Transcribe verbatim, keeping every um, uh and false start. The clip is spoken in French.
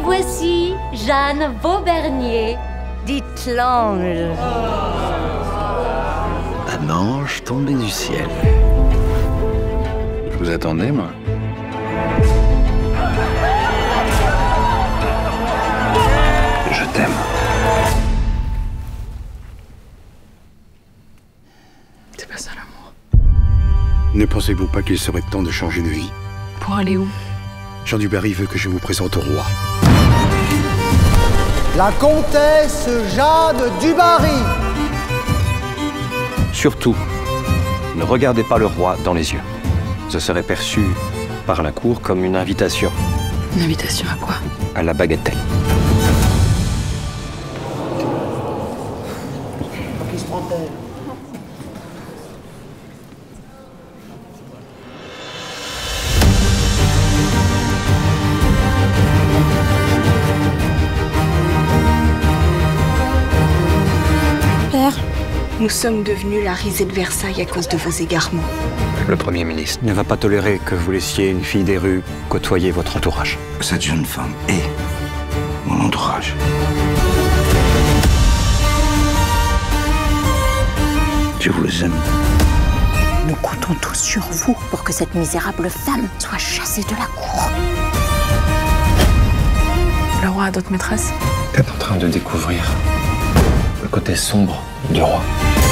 voici Jeanne Vaubernier, dite l'ange. Un ange tombé du ciel. Je vous attendais, moi. Je t'aime. C'est pas ça l'amour. Ne pensez-vous pas qu'il serait temps de changer de vie? Pour aller où? Jean Dubarry veut que je vous présente au roi. La comtesse Jeanne Dubarry. Surtout, ne regardez pas le roi dans les yeux. Ce serait perçu par la cour comme une invitation. Une invitation à quoi? À la bagatelle. Qui se prend-elle? Père, nous sommes devenus la risée de Versailles à cause de vos égarements. Le Premier ministre ne va pas tolérer que vous laissiez une fille des rues côtoyer votre entourage. Cette jeune femme est mon entourage. Je vous aime. Nous comptons tous sur vous pour que cette misérable femme soit chassée de la cour. Le roi a d'autres maîtresses? Vous êtes en train de découvrir le côté sombre du roi.